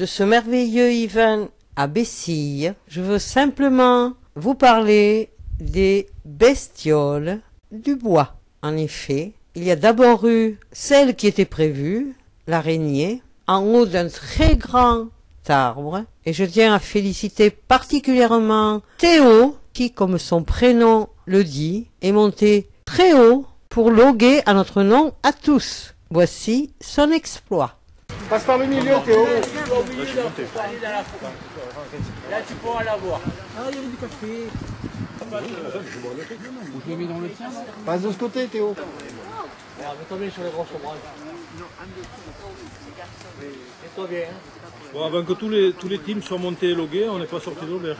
de ce merveilleux event à Bessilles, je veux simplement vous parler des bestioles du bois. En effet, il y a d'abord eu celle qui était prévue, l'araignée, en haut d'un très grand arbre. Et je tiens à féliciter particulièrement Théo, qui, comme son prénom le dit, est monté très haut pour loguer à notre nom à tous. Voici son exploit. Passe par le milieu, Théo. Là, tu pourras la voir. Ah, il y avait du café. Je le mets dans le tien. Passe de ce côté, Théo. Mets-toi bien sur les grosses bras. Mets-toi bien. Bon, avant que tous les teams soient montés et logués, on n'est pas sorti de l'auberge.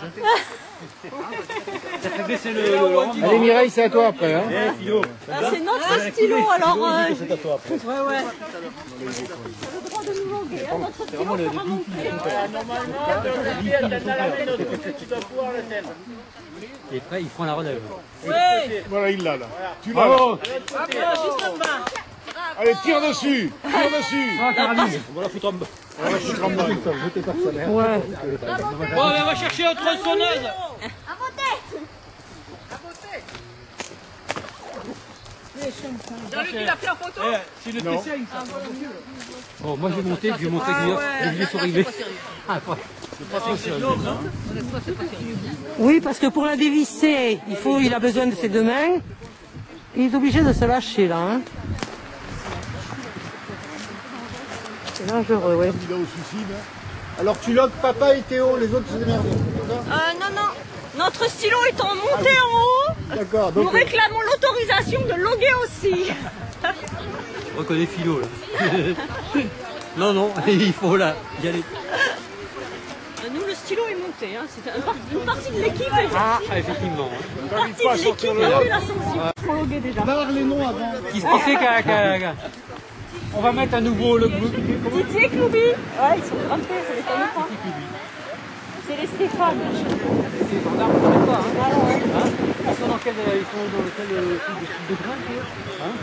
Allez, Mireille, c'est à toi après. Hein. C'est notre stylo, alors... C'est à toi après. Ouais. On a le droit de nous loguer, hein, notre stylo sera monté. Normalement, le pied est dans la main de tu dois pouvoir le faire. Et après, il prend la relève. Oui. Voilà, il l'a là. Tu l'as. Bravo. Juste en bas. Allez, tire dessus. Tire dessus. On va la foutre en bas. On va foutre en bas. Ouais. Bon, on va chercher autre sonneuse. Jean-Luc, il a pris en photo. C'est le Non. T5. Bon, moi je vais monter, je vais montrer que les sont arrivés. Ah, pas. Oui, parce que pour la dévisser, il a besoin de ses deux mains. Il est obligé de se lâcher là. Hein. C'est dangereux, oui. Candidat au suicide. Alors tu logues papa et Théo, les autres se démerdent. Non. Notre stylo étant monté en haut, D'accord. nous Donc réclamons l'autorisation de loguer aussi. Je reconnais Philo là. Non, il faut là y aller. Nous, le stylo est monté. Hein. C'est une partie de l'équipe. Ah, effectivement. Une partie de l'équipe a pris l'ascension. Il faut loguer déjà. barre les noms avant. Qui c'est on va mettre à nouveau le groupe. Didier Clouby. Ouais, ils sont grimpés, ça les connaît pas. C'est les Stéphane. C'est gendarme, on ne pas. Hein. Ils sont dans lequel type de grimpe hein.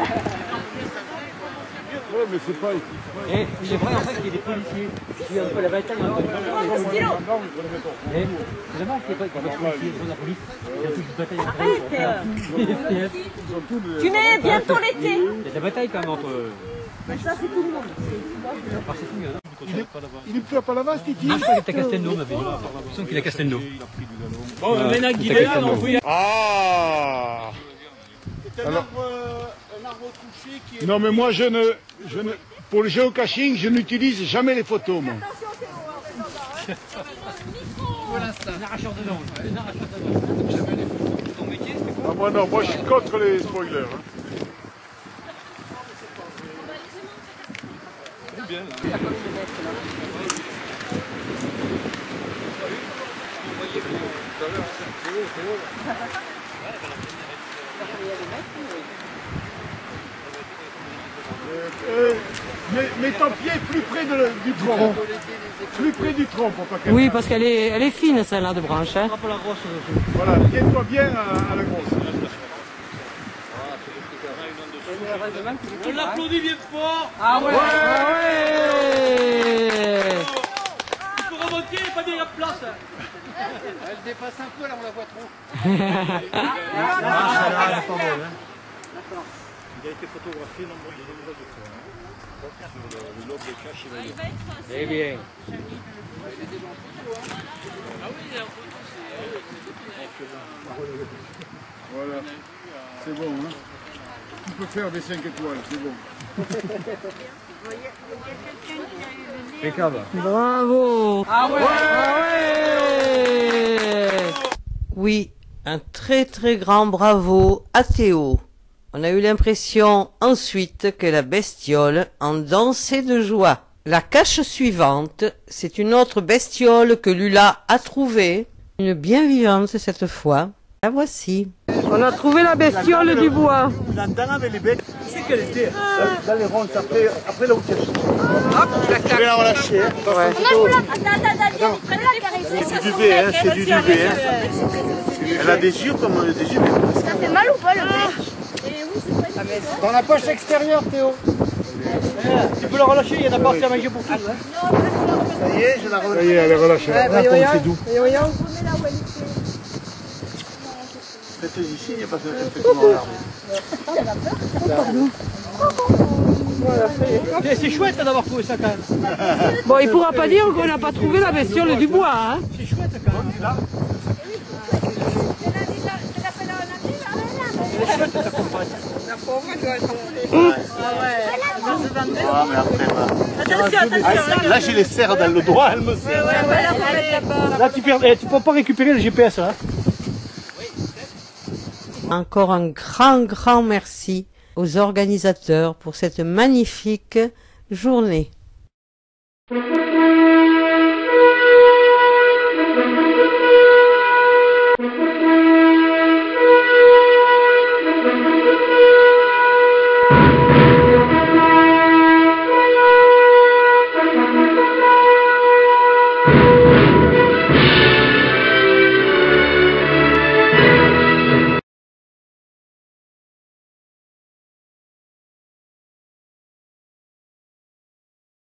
Ouais, mais c'est pas. Et c'est vrai en fait qu'il y a des policiers. Il y a un peu la bataille entre les Stylo. Mais c'est vraiment qu'il n'y a pas de policiers dans la police. Il y a toute une bataille entre Arrête. Tu mets bientôt l'été. Il y a de la bataille quand même entre. Ça, c'est tout le monde. Il est plus à Palavas, Titi. Non, je crois qu'il était à Castelnau, m'avait dit. J'ai l'impression qu'il est à Castelnau. Bon, maintenant qu'il est là, on peut y aller. Ah. C'est un arbre couché qui est... Non, mais moi, je ne, pour le géocaching, je n'utilise jamais les photos, moi. Un arracheur de langue. Ton métier, c'est quoi? Ah, moi, non, moi, je suis contre les spoilers. Hein. Mets ton pied plus près du tronc. Plus près du tronc pour pas qu'elle... Oui, parce qu'elle est fine celle-là de branche. Hein. Voilà, tiens-toi bien à la grosse. On l'applaudit bien fort. Ah ouais. Il faut remonter, il n'y a pas bien la place. Elle dépasse un peu, là on la voit trop. Il a été photographié nombreuses fois. Sur le log de cache, il va y aller. Eh bien. Voilà, c'est bon. Hein. Tu peux faire des 5 étoiles, c'est bon. Impeccable. Bravo. Ah ouais. Oui, un très très grand bravo à Théo. On a eu l'impression ensuite que la bestiole en dansait de joie. La cache suivante, c'est une autre bestiole que Lula a trouvée. Une bien vivante cette fois. La voici. On a trouvé la bestiole du bois. L'antenne avec les bêtes, c'est qu'elle était. Dans les rondes, après là où tu as... Je vais la relâcher. Attends, prends la caresser. C'est du duvet, hein, c'est du duvet. Hein. Elle a des yeux comme des yeux. Ça fait mal ou pas le bec? Dans la poche extérieure, Théo. Tu peux la relâcher, il y en a pas assez à manger pour tous. Hein. Ça y est, je la Ça relâche. y est, elle est relâchée. C'est doux. Faites ici, il n'y a pas de fait comment regarder. C'est chouette d'avoir trouvé ça quand même. Bon, il pourra pas dire qu'on n'a pas trouvé la bestiole du bois, hein. C'est chouette quand même. Elle est chouette ta compagne. Ah, mais après, là, j'ai les serres dans le doigt, elle me serre. Là, tu peux pas récupérer le GPS là. Encore un grand merci aux organisateurs pour cette magnifique journée.